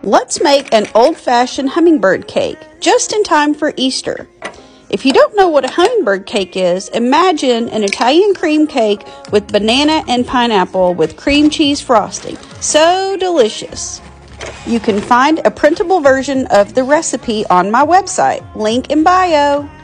Let's make an old-fashioned hummingbird cake, just in time for Easter. If you don't know what a hummingbird cake is, imagine an Italian cream cake with banana and pineapple with cream cheese frosting. So delicious! You can find a printable version of the recipe on my website, link in bio.